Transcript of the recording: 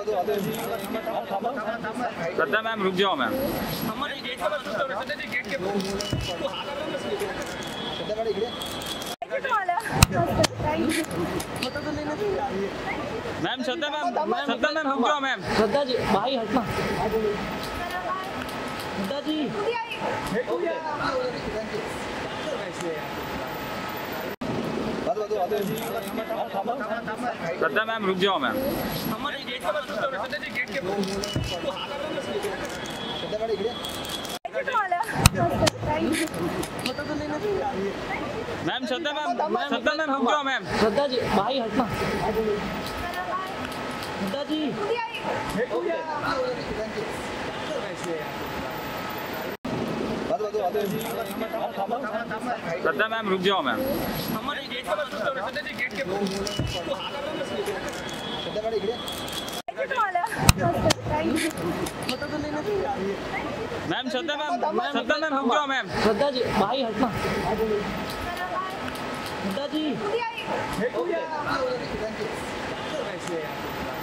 श्रद्धा ma'am रुक जाओ ma'am. Ma'am श्रद्धा ma'am रुक जाओ मैम। श्रद्धा जी भाई हटना। श्रद्धा जी श्रद्धा मैम रुक जाओ मैम। मैम श्रद्धा मैम रुक जाओ मैम। श्रद्धा जी भाई हटना। श्रद्धा जी श्रद्धा मैम रुक जाओ मैम। मैम श्रद्धा मैम रुक जाओ मैम। श्रद्धा जी भाई हटना। श्रद्धा जी